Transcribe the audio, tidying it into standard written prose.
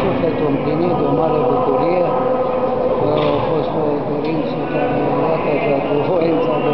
sufletul împlinit de o mare bucurie. A fost o dorință care, iată că cu voința